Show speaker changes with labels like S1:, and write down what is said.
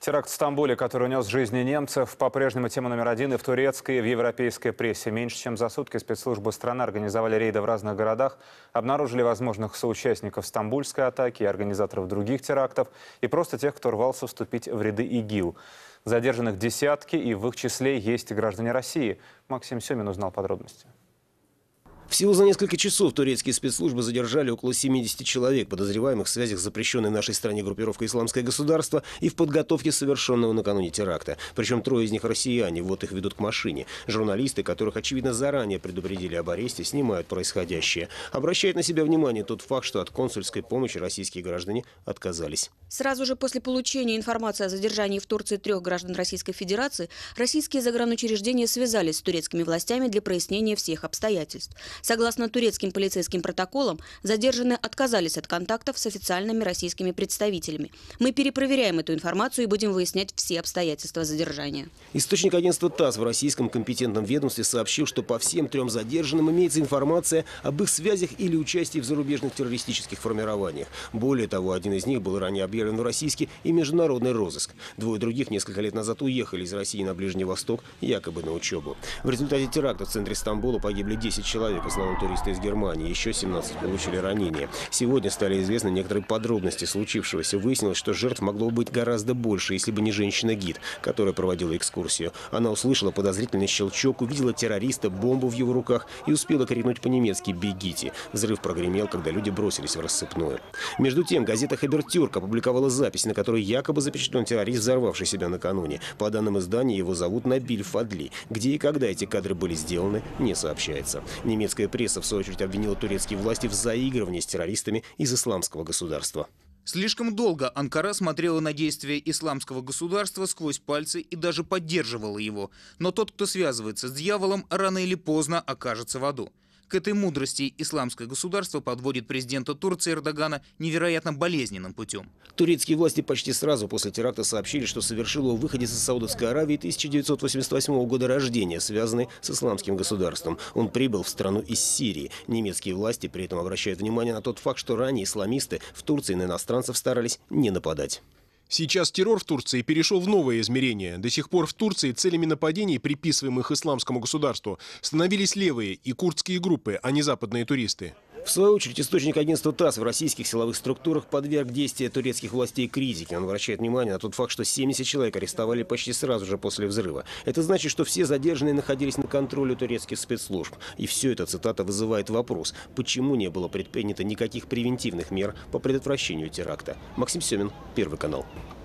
S1: Теракт в Стамбуле, который унес жизни немцев, по-прежнему тема номер один и в турецкой, и в европейской прессе. Меньше чем за сутки спецслужбы страны организовали рейды в разных городах, обнаружили возможных соучастников стамбульской атаки и организаторов других терактов, и просто тех, кто рвался вступить в ряды ИГИЛ. Задержанных десятки, и в их числе есть и граждане России. Максим Семин узнал подробности.
S2: Всего за несколько часов турецкие спецслужбы задержали около 70 человек, подозреваемых в связях с запрещенной в нашей стране группировкой «Исламское государство» и в подготовке совершенного накануне теракта. Причем трое из них россияне, вот их ведут к машине. Журналисты, которых, очевидно, заранее предупредили об аресте, снимают происходящее. Обращает на себя внимание тот факт, что от консульской помощи российские граждане отказались.
S3: Сразу же после получения информации о задержании в Турции 3 граждан Российской Федерации, российские загранучреждения связались с турецкими властями для прояснения всех обстоятельств. Согласно турецким полицейским протоколам, задержанные отказались от контактов с официальными российскими представителями. Мы перепроверяем эту информацию и будем выяснять все обстоятельства задержания.
S2: Источник агентства ТАСС в российском компетентном ведомстве сообщил, что по всем 3 задержанным имеется информация об их связях или участии в зарубежных террористических формированиях. Более того, один из них был ранее объявлен в российский и международный розыск. 2 других несколько лет назад уехали из России на Ближний Восток, якобы на учебу. В результате теракта в центре Стамбула погибли 10 человек, в основном туристы из Германии, еще 17 получили ранения. Сегодня стали известны некоторые подробности случившегося. Выяснилось, что жертв могло быть гораздо больше, если бы не женщина-гид, которая проводила экскурсию. Она услышала подозрительный щелчок, увидела террориста, бомбу в его руках и успела крикнуть по-немецки «Бегите!». Взрыв прогремел, когда люди бросились в рассыпную. Между тем, газета «Хабертюрк» опубликовала запись, на которой якобы запечатлен террорист, взорвавший себя накануне. По данным издания, его зовут Набиль Фадли. Где и когда эти кадры были сделаны, не сообщается. Немецкая пресса, в свою очередь, обвинила турецкие власти в заигрывании с террористами из Исламского государства.
S4: Слишком долго Анкара смотрела на действия Исламского государства сквозь пальцы и даже поддерживала его. Но тот, кто связывается с дьяволом, рано или поздно окажется в аду. К этой мудрости Исламское государство подводит президента Турции Эрдогана невероятно болезненным путем.
S2: Турецкие власти почти сразу после теракта сообщили, что совершил его выходец из Саудовской Аравии 1988 года рождения, связанный с Исламским государством. Он прибыл в страну из Сирии. Немецкие власти при этом обращают внимание на тот факт, что ранее исламисты в Турции на иностранцев старались не нападать.
S5: Сейчас террор в Турции перешел в новое измерение. До сих пор в Турции целями нападений, приписываемых Исламскому государству, становились левые и курдские группы, а не западные туристы.
S2: В свою очередь, источник агентства ТАСС в российских силовых структурах подверг действия турецких властей критике. Он обращает внимание на тот факт, что 70 человек арестовали почти сразу же после взрыва. Это значит, что все задержанные находились на контроле турецких спецслужб. И все это, цитата, вызывает вопрос, почему не было предпринято никаких превентивных мер по предотвращению теракта. Максим Семин, Первый канал.